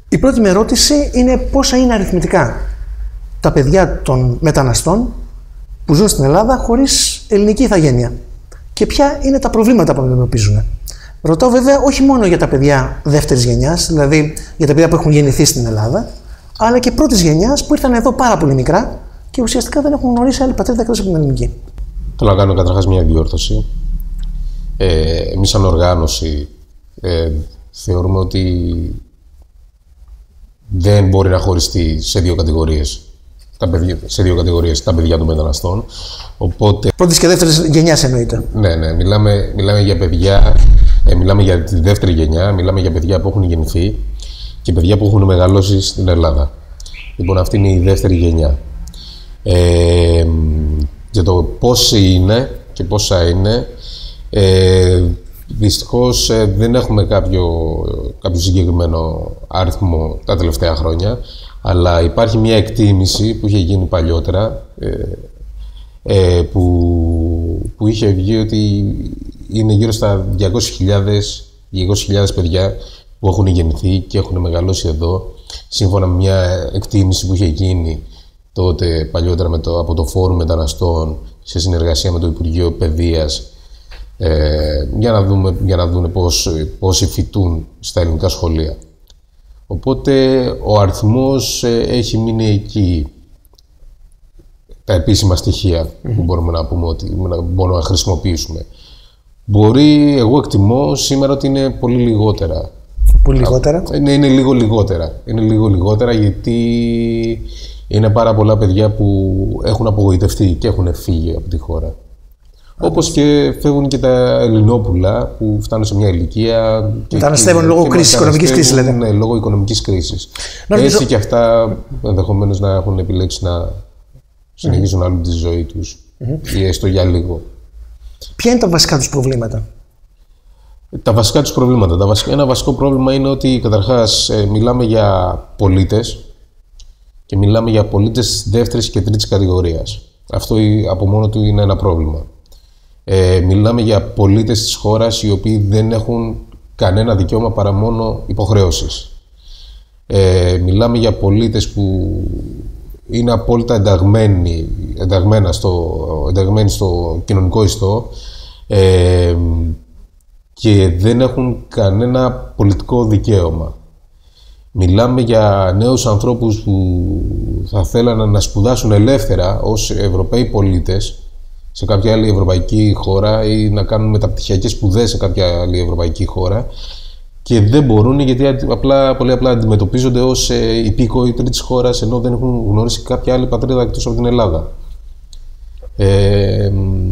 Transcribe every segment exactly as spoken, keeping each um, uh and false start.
Η πρώτη με ερώτηση είναι πόσα είναι αριθμητικά τα παιδιά των μεταναστών που ζουν στην Ελλάδα χωρίς ελληνική ηθαγένεια και ποια είναι τα προβλήματα που αντιμετωπίζουν. Ρωτάω βέβαια όχι μόνο για τα παιδιά δεύτερης γενιάς, δηλαδή για τα παιδιά που έχουν γεννηθεί στην Ελλάδα, αλλά και πρώτης γενιάς που ήρθαν εδώ πάρα πολύ μικρά και ουσιαστικά δεν έχουν γνωρίσει άλλη πατρίδα εκτός από την ελληνική. Θέλω να κάνω καταρχάς μια διόρθωση. Ε, εμείς σαν οργάνωση ε, θεωρούμε ότι δεν μπορεί να χωριστεί σε δύο κατηγορίες τα παιδιά, σε δύο κατηγορίες τα παιδιά των μεταναστών. Οπότε... Πρώτης και δεύτερης γενιάς εννοείται. Ναι, ναι. Μιλάμε, μιλάμε για παιδιά, ε, μιλάμε για τη δεύτερη γενιά, μιλάμε για παιδιά που έχουν γεννηθεί και παιδιά που έχουν μεγαλώσει στην Ελλάδα. Λοιπόν, αυτή είναι η δεύτερη γενιά. Ε, για το πόσοι είναι και πόσα είναι, ε, δυστυχώς ε, δεν έχουμε κάποιο, κάποιο συγκεκριμένο αριθμό τα τελευταία χρόνια, αλλά υπάρχει μια εκτίμηση που είχε γίνει παλιότερα, ε, ε, που, που είχε βγει ότι είναι γύρω στα διακόσιες χιλιάδες παιδιά που έχουν γεννηθεί και έχουν μεγαλώσει εδώ, σύμφωνα με μια εκτίμηση που είχε γίνει τότε παλιότερα με το, από το Φόρουμ Μεταναστών σε συνεργασία με το Υπουργείο Παιδείας, ε, για να δούμε, για να δούμε πώς, πόσοι φοιτούν στα ελληνικά σχολεία. Οπότε ο αριθμός ε, έχει μείνει εκεί, τα επίσημα στοιχεία mm-hmm. που μπορούμε να πούμε ότι μπορούμε να χρησιμοποιήσουμε. Μπορεί, εγώ εκτιμώ σήμερα ότι είναι πολύ λιγότερα. Πολύ λιγότερα. Είναι, είναι λίγο λιγότερα. Είναι λίγο λιγότερα γιατί είναι πάρα πολλά παιδιά που έχουν απογοητευτεί και έχουν φύγει από τη χώρα. Όπως και φεύγουν και τα Ελληνόπουλα που φτάνουν σε μια ηλικία. Μεταναστεύουν λόγω κρίσης, οικονομικής κρίσης, λέτε. Ναι, λόγω οικονομικής κρίσης. Έτσι και αυτά ενδεχομένως να έχουν επιλέξει να συνεχίσουν mm-hmm. άλλη τη ζωή τους mm-hmm. ή έστω για λίγο. Ποια είναι τα βασικά τους προβλήματα? Τα βασικά τους προβλήματα. Τα βασικά, ένα βασικό πρόβλημα είναι ότι καταρχάς ε, μιλάμε για πολίτες και μιλάμε για πολίτες δεύτερης και τρίτης κατηγορίας. Αυτό από μόνο του είναι ένα πρόβλημα. Ε, μιλάμε για πολίτες της χώρας οι οποίοι δεν έχουν κανένα δικαίωμα παρά μόνο υποχρέωσεις. Ε, μιλάμε για πολίτες που είναι απόλυτα ενταγμένοι, ενταγμένα στο, ενταγμένοι στο κοινωνικό ιστό ε, και δεν έχουν κανένα πολιτικό δικαίωμα. Μιλάμε για νέους ανθρώπους που θα θέλανε να σπουδάσουν ελεύθερα ως Ευρωπαίοι πολίτες σε κάποια άλλη ευρωπαϊκή χώρα ή να κάνουν μεταπτυχιακές σπουδές σε κάποια άλλη ευρωπαϊκή χώρα και δεν μπορούν γιατί απλά, πολύ απλά αντιμετωπίζονται ως υπήκοοι τρίτης χώρας ενώ δεν έχουν γνωρίσει κάποια άλλη πατρίδα εκτός από την Ελλάδα. Ε,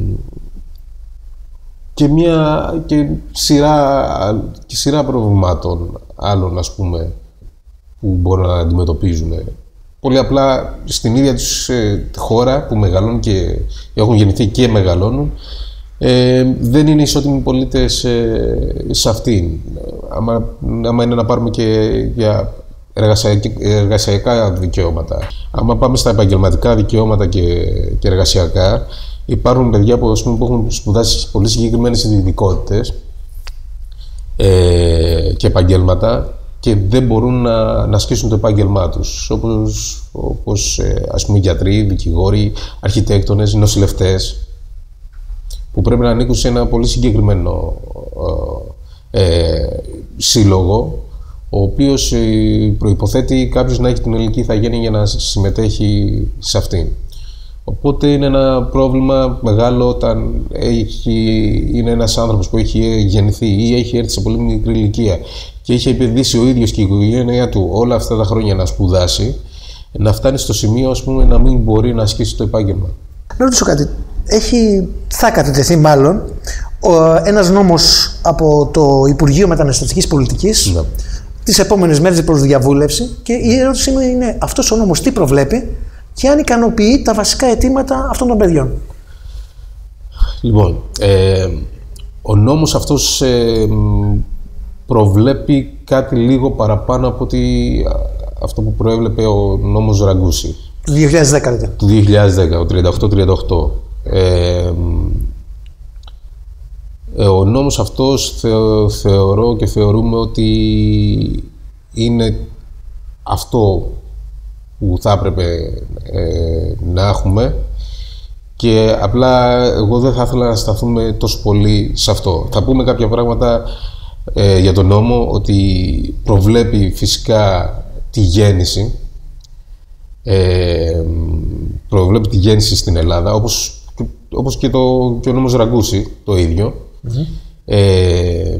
και μια και σειρά, και σειρά προβλημάτων άλλων, ας πούμε, που μπορούν να αντιμετωπίζουν. Πολύ απλά στην ίδια τους ε, χώρα που μεγαλώνουν και έχουν γεννηθεί και μεγαλώνουν, ε, δεν είναι ισότιμοι πολίτες ε, σε αυτήν. Άμα, άμα είναι να πάρουμε και για εργασιακά δικαιώματα. Άμα πάμε στα επαγγελματικά δικαιώματα και, και εργασιακά, υπάρχουν παιδιά που, πούμε, που έχουν σπουδάσει πολύ συγκεκριμένες ειδικότητες ε, και επαγγέλματα και δεν μπορούν να, να ασκήσουν το επάγγελμά τους, όπως, όπως ε, ας πούμε γιατροί, δικηγόροι, αρχιτέκτονες, νοσηλευτές, που πρέπει να ανήκουν σε ένα πολύ συγκεκριμένο ε, ε, σύλλογο, ο οποίος ε, προϋποθέτει κάποιος να έχει την ελληνική ηθαγένεια για να συμμετέχει σε αυτήν. Οπότε είναι ένα πρόβλημα μεγάλο όταν έχει, είναι ένας άνθρωπος που έχει γεννηθεί ή έχει έρθει σε πολύ μικρή ηλικία και έχει επενδύσει ο ίδιος και η οικογένειά του όλα αυτά τα χρόνια να σπουδάσει, να φτάνει στο σημείο, ας πούμε, να μην μπορεί να ασκήσει το επάγγελμα. Να ρωτήσω κάτι. Έχει, θα κατατεθεί μάλλον ένας νόμος από το Υπουργείο Μεταναστευτικής Πολιτικής ναι. τις επόμενες μέρες προς διαβούλευση και η ερώτηση μου είναι αυτός ο νόμος τι προβλέπει και αν ικανοποιεί τα βασικά αιτήματα αυτών των παιδιών. Λοιπόν, ε, ο νόμος αυτός ε, προβλέπει κάτι λίγο παραπάνω από ότι αυτό που προέβλεπε ο νόμος Ραγκούση. Του δύο χιλιάδες δέκα, δηλαδή. Του δύο χιλιάδες δέκα, ο τριάντα οκτώ τριάντα οκτώ. Ε, ε, ο νόμος αυτός θεω, θεωρώ και θεωρούμε ότι είναι αυτό που θα έπρεπε ε, να έχουμε, και απλά εγώ δεν θα ήθελα να σταθούμε τόσο πολύ σε αυτό. Θα πούμε κάποια πράγματα ε, για τον νόμο, ότι προβλέπει φυσικά τη γέννηση, ε, προβλέπει τη γέννηση στην Ελλάδα, όπως, όπως και, το, και ο νόμος Ραγκούση το ίδιο. Mm-hmm. ε,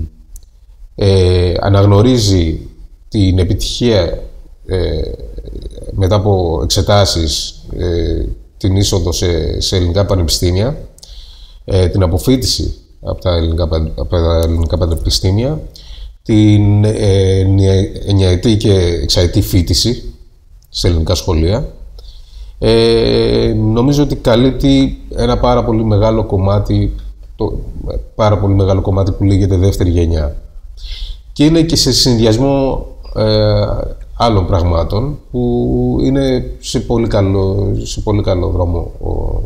ε, αναγνωρίζει την επιτυχία ε, μετά από εξετάσεις ε, την είσοδο σε, σε ελληνικά πανεπιστήμια, ε, την αποφοίτηση από τα ελληνικά, από τα ελληνικά πανεπιστήμια, την ε, εννιαετή και εξαετή φοίτηση σε ελληνικά σχολεία. Ε, νομίζω ότι καλύπτει ένα πάρα πολύ μεγάλο κομμάτι, το, πάρα πολύ μεγάλο κομμάτι που λέγεται δεύτερη γενιά. Και είναι και σε συνδυασμό ε, άλλων πραγμάτων που είναι σε πολύ καλό, σε πολύ καλό δρόμο ο,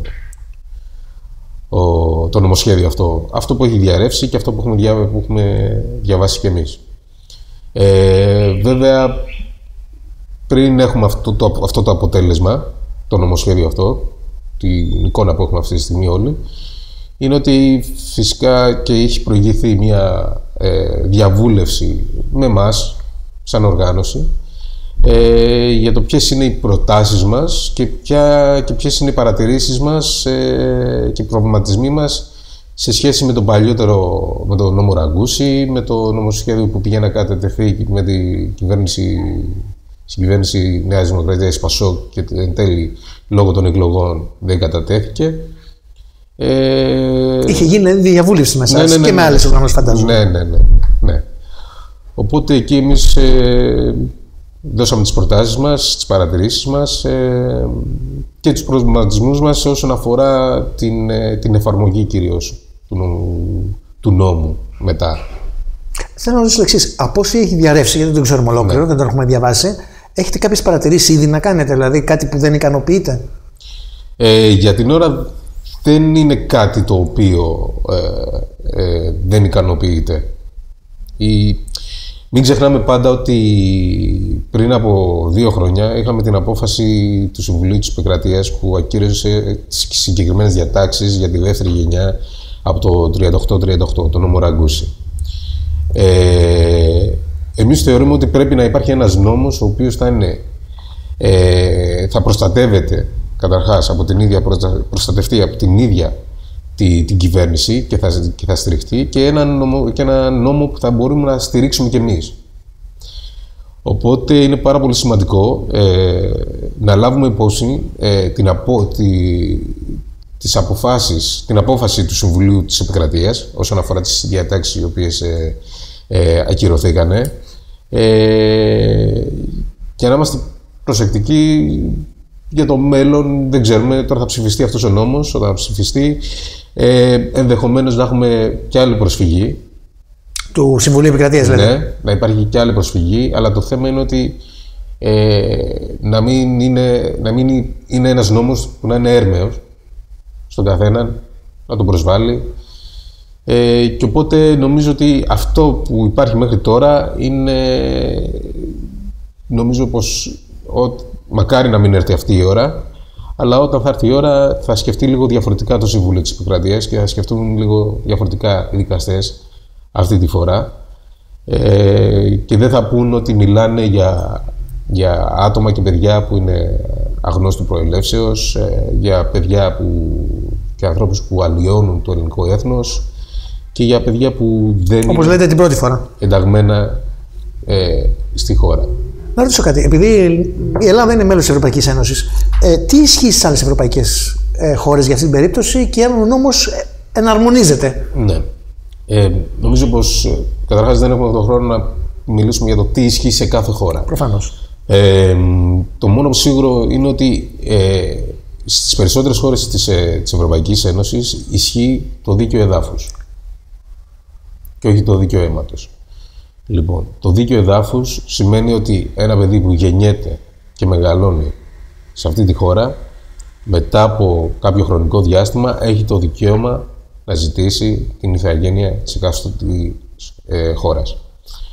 ο, το νομοσχέδιο αυτό. Αυτό που έχει διαρρεύσει και αυτό που έχουμε, δια, που έχουμε διαβάσει κι εμείς. Ε, βέβαια, πριν έχουμε αυτό το, αυτό το αποτέλεσμα, το νομοσχέδιο αυτό, την εικόνα που έχουμε αυτή τη στιγμή όλοι, είναι ότι φυσικά και έχει προηγηθεί μια ε, διαβούλευση με εμάς, σαν οργάνωση, ε, για το ποιες είναι οι προτάσεις μας και, ποια, και ποιες είναι οι παρατηρήσεις μας ε, και οι προβληματισμοί μας σε σχέση με τον παλιότερο, με τον νόμο Ραγκούση, με το νομοσχέδιο που πήγε να κατατεθεί με την κυβέρνηση, στην κυβέρνηση Νέας Δημοκρατίας Πασόκ και εν τέλει λόγω των εκλογών δεν κατατέθηκε. Ε, Είχε γίνει διαβούλευση με εσάς, ναι, ναι, ναι, και με ναι, άλλες οργανώσεις, φαντάζομαι. Ναι, ναι, ναι, ναι. Οπότε εκεί εμείς ε, δώσαμε τις προτάσεις μας, τις παρατηρήσεις μας ε, και τους προβληματισμούς μας όσον αφορά την, ε, την εφαρμογή κυρίως του νόμου, του νόμου μετά. Θέλω να ρωτήσω το εξής. Από όσοι έχει διαρρεύσει, γιατί δεν το ξέρουμε ολόκληρο, ναι, δεν το έχουμε διαβάσει, έχετε κάποιες παρατηρήσεις ήδη να κάνετε, δηλαδή κάτι που δεν ικανοποιείτε? Ε, για την ώρα δεν είναι κάτι το οποίο ε, ε, δεν ικανοποιείται. Η... Μην ξεχνάμε πάντα ότι πριν από δύο χρόνια είχαμε την απόφαση του Συμβουλίου της Επικρατείας που ακύρωσε τις συγκεκριμένες διατάξεις για τη δεύτερη γενιά από το τριάντα οκτώ τριάντα οκτώ, το νόμο Ραγκούση. Ε, εμείς θεωρούμε ότι πρέπει να υπάρχει ένας νόμος ο οποίος θα, είναι, ε, θα προστατεύεται καταρχάς από την ίδια, προστατευτεί από την ίδια τη, την κυβέρνηση και θα, και θα στηριχτεί και ένα, νόμο, και ένα νόμο που θα μπορούμε να στηρίξουμε κι εμείς. Οπότε είναι πάρα πολύ σημαντικό ε, να λάβουμε υπόψη ε, την, απο, τη, τις αποφάσεις, την απόφαση του Συμβουλίου της Επικρατείας όσον αφορά τις διατάξεις οι οποίες ε, ε, ακυρωθήκανε ε, και να είμαστε προσεκτικοί για το μέλλον. Δεν ξέρουμε, τώρα θα ψηφιστεί αυτός ο νόμος, όταν θα ψηφιστεί ε, ενδεχομένως να έχουμε κι άλλη προσφυγή. Του Συμβουλίου Επικρατείας, δηλαδή. Ναι, να υπάρχει κι άλλη προσφυγή, αλλά το θέμα είναι ότι ε, να, μην είναι, να μην είναι ένας νόμος που να είναι έρμεος στον καθέναν, να τον προσβάλλει. Ε, και οπότε νομίζω ότι αυτό που υπάρχει μέχρι τώρα είναι, νομίζω πως ότι, μακάρι να μην έρθει αυτή η ώρα, αλλά όταν θα έρθει η ώρα θα σκεφτεί λίγο διαφορετικά το Συμβούλιο της Επικρατείας και θα σκεφτούν λίγο διαφορετικά οι δικαστές αυτή τη φορά ε, και δεν θα πούν ότι μιλάνε για, για άτομα και παιδιά που είναι αγνώστου προελεύσεως, ε, για παιδιά που, και ανθρώπους που αλλοιώνουν το ελληνικό έθνος και για παιδιά που δεν όπως λέτε την πρώτη φορά ενταγμένα ε, στη χώρα. Να ρωτήσω κάτι, επειδή η Ελλάδα είναι μέλος της Ευρωπαϊκής Ένωσης, ε, τι ισχύει στις άλλες ευρωπαϊκές ε, χώρες για αυτή την περίπτωση και αν ο νόμος ε, εναρμονίζεται? Ναι. Ε, νομίζω πως ε, καταρχάς δεν έχουμε τον χρόνο να μιλήσουμε για το τι ισχύει σε κάθε χώρα. Προφανώς. Ε, το μόνο που σίγουρο είναι ότι ε, στις περισσότερες χώρες της, ε, της Ευρωπαϊκής Ένωσης ισχύει το δίκαιο εδάφους και όχι το δίκαιο αίματος. Λοιπόν, το δίκαιο εδάφους σημαίνει ότι ένα παιδί που γεννιέται και μεγαλώνει σε αυτή τη χώρα, μετά από κάποιο χρονικό διάστημα, έχει το δικαίωμα να ζητήσει την ηθαγένεια της εκάστοτε ε, χώρας.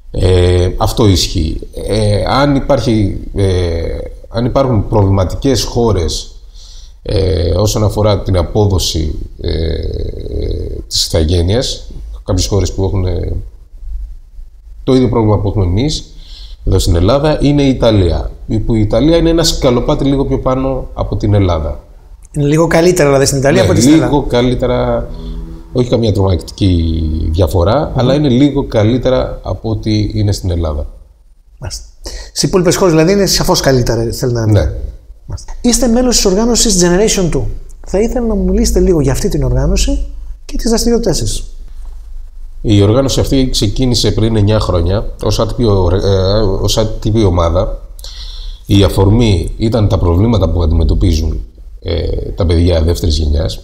Ε, αυτό ισχύει. Ε, αν, υπάρχει, ε, αν υπάρχουν προβληματικές χώρες ε, όσον αφορά την απόδοση ε, της ηθαγένειας, κάποιες χώρες που έχουν ε, το ίδιο πρόβλημα που έχουμε εμείς εδώ στην Ελλάδα, είναι η Ιταλία. Που η Ιταλία είναι ένα σκαλοπάτι λίγο πιο πάνω από την Ελλάδα. Είναι λίγο καλύτερα δηλαδή στην Ιταλία ναι, από την Ελλάδα. Λίγο καλύτερα, όχι καμία τρομακτική διαφορά, mm. αλλά είναι λίγο καλύτερα από ό,τι είναι στην Ελλάδα. Μάλιστα. Στις υπόλοιπες χώρες δηλαδή είναι σαφώς καλύτερα, θέλετε να ναι. Είστε μέλος της οργάνωσης Generation δύο. Θα ήθελα να μου μιλήσετε λίγο για αυτή την οργάνωση και τις δραστηριότητες της. Η οργάνωση αυτή ξεκίνησε πριν εννιά χρόνια ως άτυπη, ως άτυπη ομάδα. Η αφορμή ήταν τα προβλήματα που αντιμετωπίζουν ε, τα παιδιά δεύτερης γενιάς.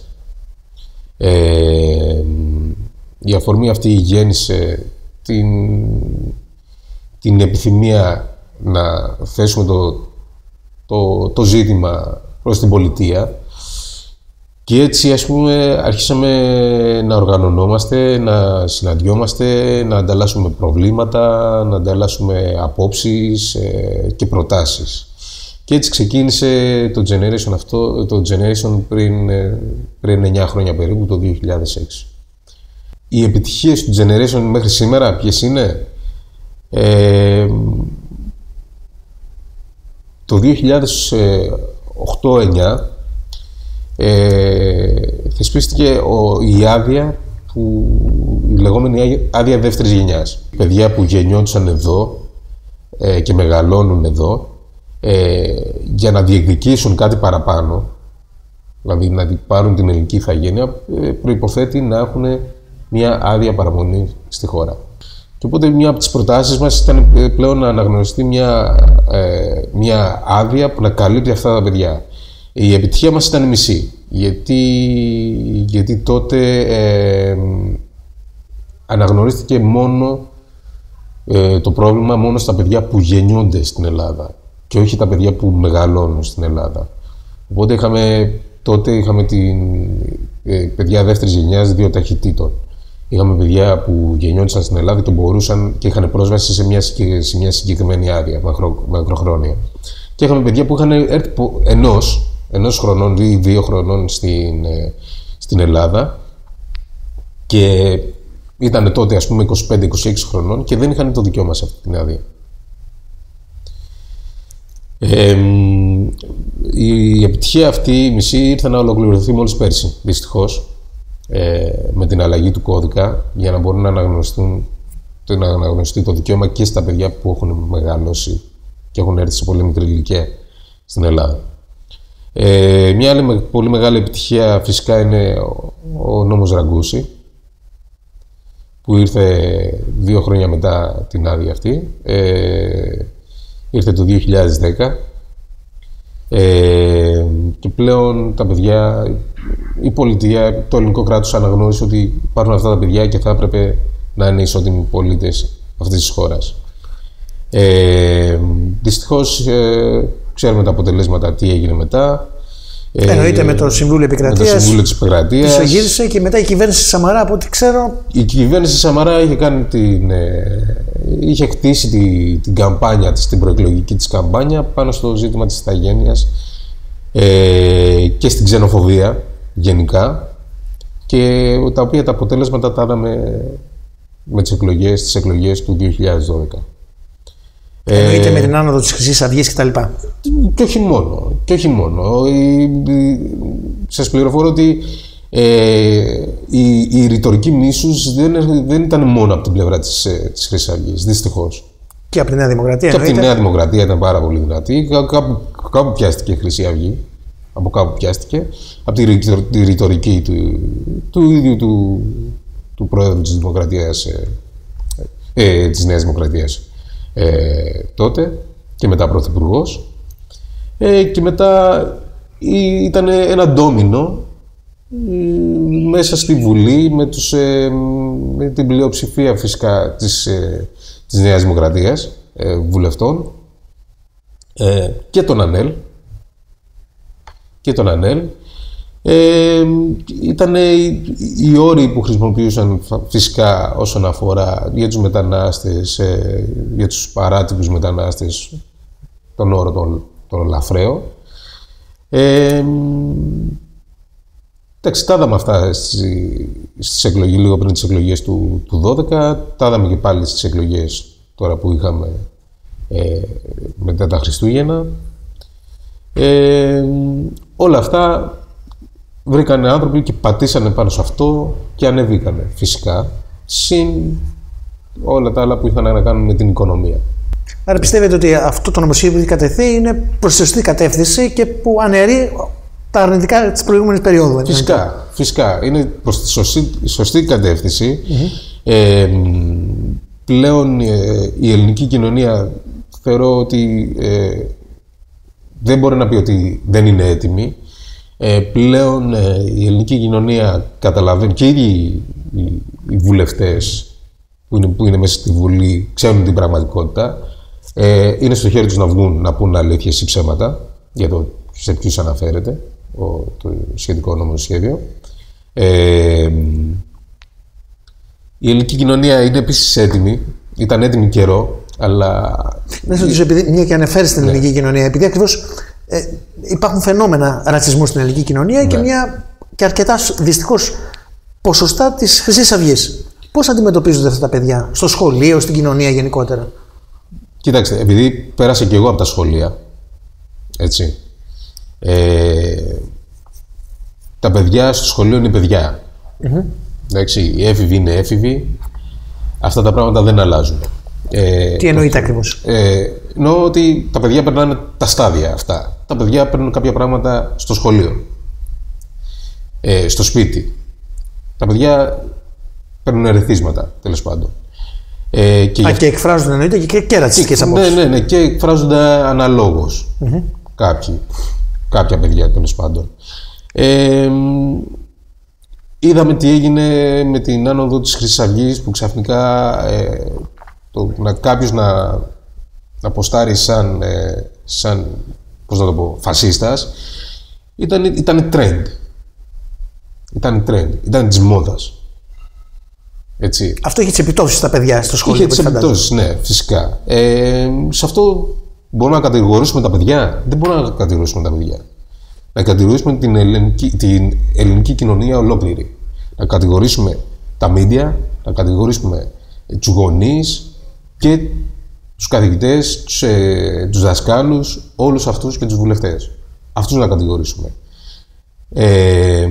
Ε, η αφορμή αυτή γέννησε την, την επιθυμία να θέσουμε το, το, το ζήτημα προς την πολιτεία. Και έτσι, ας πούμε, αρχίσαμε να οργανωνόμαστε, να συναντιόμαστε, να ανταλλάσσουμε προβλήματα, να ανταλλάσσουμε απόψεις ε, και προτάσεις. Και έτσι ξεκίνησε το Generation αυτό, το Generation πριν, πριν εννιά χρόνια περίπου, το δύο χιλιάδες έξι. Οι επιτυχίες του Generation μέχρι σήμερα ποιες είναι? Ε, το δύο χιλιάδες οκτώ εννιά Ε, θεσπίστηκε ο, η άδεια, που, η λεγόμενη άδεια δεύτερης γενιάς. Παιδιά που γεννιόντουσαν εδώ ε, και μεγαλώνουν εδώ, ε, για να διεκδικήσουν κάτι παραπάνω, δηλαδή να πάρουν την ελληνική ηθαγένεια, ε, προϋποθέτει να έχουν μια άδεια παραμονή στη χώρα. Και οπότε μια από τις προτάσεις μας ήταν πλέον να αναγνωριστεί μια, ε, μια άδεια που να καλύπτει αυτά τα παιδιά. Η επιτυχία μας ήταν μισή, γιατί, γιατί τότε ε, αναγνωρίστηκε μόνο ε, το πρόβλημα μόνο στα παιδιά που γεννιούνται στην Ελλάδα και όχι τα παιδιά που μεγαλώνουν στην Ελλάδα. Οπότε είχαμε, τότε είχαμε την, ε, παιδιά δεύτερης γενιάς δύο ταχυτήτων. Είχαμε παιδιά που γεννιόντουσαν στην Ελλάδα και μπορούσαν και είχαν πρόσβαση σε μια, σε μια συγκεκριμένη άδεια μακρο, μακροχρόνια. Και είχαμε παιδιά που είχαν έρθει ενός ενός χρονών ή δύο χρονών στην, στην Ελλάδα και ήταν τότε, ας πούμε, είκοσι πέντε είκοσι έξι χρονών και δεν είχαν το δικαίωμα σε αυτή την άδεια. Ε, η επιτυχία αυτή, η μισή, ήρθε να ολοκληρωθεί μόλις πέρσι, δυστυχώς, ε, με την αλλαγή του κώδικα, για να μπορούν να αναγνωριστούν, να αναγνωριστεί το δικαίωμα και στα παιδιά που έχουν μεγαλώσει και έχουν έρθει σε πολύ μικρή ηλικία στην Ελλάδα. Ε, μια άλλη πολύ μεγάλη επιτυχία φυσικά είναι ο, ο νόμος Ραγκούση, που ήρθε δύο χρόνια μετά την άδεια αυτή. Ε, ήρθε το δύο χιλιάδες δέκα ε, και πλέον τα παιδιά, η πολιτεία, το ελληνικό κράτος αναγνώρισε ότι υπάρχουν αυτά τα παιδιά και θα έπρεπε να είναι ισότιμοι πολίτες αυτής της χώρας. Ε, δυστυχώς ε, ξέρουμε τα αποτελέσματα, τι έγινε μετά. Εννοείται ε, με το Συμβούλιο Επικρατείας. Με το Συμβούλιο της Επικρατείας. Το γύρισε και μετά η κυβέρνηση Σαμαρά, από ό,τι ξέρω. Η κυβέρνηση Σαμαρά είχε, κάνει την, ε, είχε χτίσει τη, την καμπάνια της, την προεκλογική της καμπάνια πάνω στο ζήτημα της ηθαγένειας ε, και στην ξενοφοβία γενικά, και τα οποία τα αποτέλεσματα τα είδαμε με τις εκλογές, τις εκλογές του δύο χιλιάδες δώδεκα. Εννοείται ε, με την άνοδο της Χρυσής Αυγής κτλ. Και όχι μόνο. Και όχι μόνο. Η, η, σας πληροφορώ ότι ε, η, η ρητορική μίσους δεν, δεν ήταν μόνο από την πλευρά της, της Χρυσής Αυγής, δυστυχώς. Και από τη Νέα Δημοκρατία. Και από τη Νέα Δημοκρατία ήταν πάρα πολύ δυνατή. Κάπου, κάπου πιάστηκε η Χρυσή Αυγή. Από κάπου πιάστηκε. Από τη, τη ρητορική του, του ίδιου του, του Πρόεδρου της Δημοκρατίας, ε, ε, της Νέας Δημοκρατίας. Ε, τότε και μετά πρωθυπουργός, ε, και μετά ήταν ένα ντόμινο ε, μέσα στη Βουλή με, τους, ε, με την πλειοψηφία φυσικά της, ε, της Νέας Δημοκρατίας, ε, βουλευτών, ε, και τον ΑΝΕΛ και τον ΑΝΕΛ Ε, ήταν οι, οι όροι που χρησιμοποιούσαν φυσικά όσον αφορά για τους μετανάστες, ε, για τους παράτυπους μετανάστες, τον όρο τον, τον λαφραίο. Ε, εντάξει, τα είδαμε αυτά στις εκλογές, λίγο πριν τις εκλογές του, του δώδεκα, τα είδαμε και πάλι στις εκλογές τώρα που είχαμε ε, μετά τα Χριστούγεννα. Ε, όλα αυτά βρήκανε άνθρωποι και πατήσανε πάνω σε αυτό και ανεβήκανε φυσικά, συν όλα τα άλλα που είχαν να κάνουν με την οικονομία. Άρα πιστεύετε ότι αυτό το νομοσχέδιο που έχει κατευθεί είναι προς τη σωστή κατεύθυνση και που αναιρεί τα αρνητικά της προηγούμενης περίοδου? Φυσικά, φυσικά. Είναι προς τη σωστή, σωστή κατεύθυνση. Mm-hmm. ε, πλέον ε, η ελληνική κοινωνία θεωρώ ότι ε, δεν μπορεί να πει ότι δεν είναι έτοιμη. Ε, πλέον ε, η ελληνική κοινωνία καταλαβαίνει και οι ίδιοι οι, οι βουλευτές που είναι, που είναι μέσα στη Βουλή ξέρουν την πραγματικότητα. Ε, είναι στο χέρι τους να βγουν να πούν αλήθειες ή ψέματα για το σε ποιους αναφέρεται ο, το σχετικό νομοσχέδιο. Ε, η ελληνική κοινωνία είναι επίσης έτοιμη, ήταν έτοιμη καιρό, αλλά... Να σας ρωτήσω, επειδή μια και αναφέρει στην ελληνική ναι. κοινωνία, επειδή ακριβώς ε, υπάρχουν φαινόμενα ρατσισμού στην ελληνική κοινωνία ναι. και, μια, και αρκετά δυστυχώς ποσοστά της Χρυσής Αυγής. Πώς αντιμετωπίζονται αυτά τα παιδιά στο σχολείο, στην κοινωνία γενικότερα? Κοιτάξτε, επειδή πέρασα και εγώ από τα σχολεία, έτσι, ε, τα παιδιά στο σχολείο είναι παιδιά. Mm-hmm. Εντάξει, οι έφηβοι είναι έφηβοι, αυτά τα πράγματα δεν αλλάζουν. Ε, Τι εννοείται ακριβώς? Ε, εννοώ ότι τα παιδιά περνάνε τα στάδια αυτά. Τα παιδιά παίρνουν κάποια πράγματα στο σχολείο, ε, στο σπίτι. Τα παιδιά παίρνουν ερεθίσματα, τέλος πάντων. Ε, και, Α, για... και εκφράζονται εννοείται και, και ρατσιστικές απόψεις. Ναι, ναι, ναι, και εκφράζονται αναλόγως mm-hmm. κάποιοι, κάποια παιδιά, τέλος πάντων. Ε, είδαμε τι έγινε με την άνοδο της Χρυσής Αυγής, που ξαφνικά ε, το, να, κάποιος να, να ποστάρει σαν, ε, σαν, πώς να το πω, φασίστας, ήταν, ήταν trend. Ήταν trend, ήταν της μόδας. Έτσι. Αυτό είχε τις επιπτώσεις στα παιδιά στο σχολείο? Είχε τις επιπτώσεις, ναι, φυσικά. Ε, σε αυτό μπορούμε να κατηγορήσουμε τα παιδιά? Δεν μπορούμε να κατηγορήσουμε τα παιδιά. Να κατηγορήσουμε την ελληνική, την ελληνική κοινωνία ολόκληρη. Να κατηγορήσουμε τα media, να κατηγορήσουμε τους γονείς και τους καθηγητές, τους, ε, τους δασκάλους, όλους αυτούς και τους βουλευτές. Αυτούς να κατηγορήσουμε. Ε,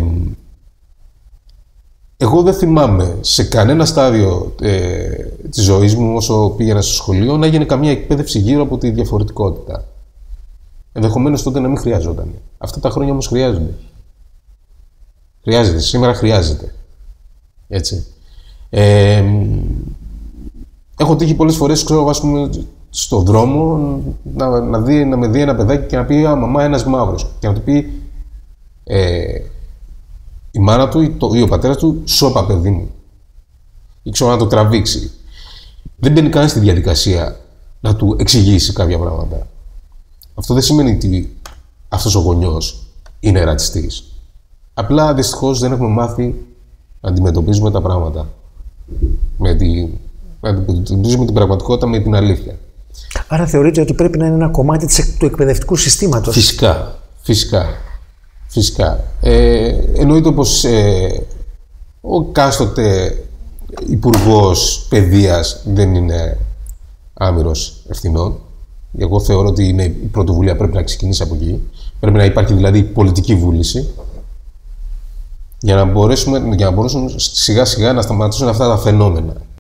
Εγώ δεν θυμάμαι σε κανένα στάδιο ε, της ζωής μου, όσο πήγαινα στο σχολείο, να έγινε καμία εκπαίδευση γύρω από τη διαφορετικότητα. Ενδεχομένως τότε να μην χρειαζόταν. Αυτά τα χρόνια όμως χρειάζονται. Χρειάζεται. Σήμερα χρειάζεται. Έτσι. Ε, έχω τύχει πολλές φορές, ξέρω, ας πούμε, στον δρόμο να, να, δει, να με δει ένα παιδάκι και να πει «Α, μαμά, ένας μαύρος». Και να του πει ε, η μάνα του ή, το, ή ο πατέρας του, «Σώπα, παιδί μου». Ή ξέρω να το τραβήξει. Δεν μπαίνει καν στη διαδικασία να του εξηγήσει κάποια πράγματα. Αυτό δεν σημαίνει ότι αυτός ο γονιός είναι ρατσιστής. Απλά δυστυχώς δεν έχουμε μάθει να αντιμετωπίζουμε τα πράγματα. Με τη, να αντιμετωπίζουμε την πραγματικότητα με την αλήθεια. Άρα θεωρείτε ότι πρέπει να είναι ένα κομμάτι της, του εκπαιδευτικού συστήματος? Φυσικά. Φυσικά. Φυσικά. Ε, εννοείται πως ε, ο κάστοτε υπουργός παιδείας δεν είναι άμυρος ευθυνών. Εγώ θεωρώ ότι είναι, η πρωτοβουλία πρέπει να ξεκινήσει από εκεί. Πρέπει να υπάρχει δηλαδή πολιτική βούληση για να μπορέσουμε, για να μπορέσουμε σιγά σιγά να σταματήσουν αυτά τα φαινόμενα.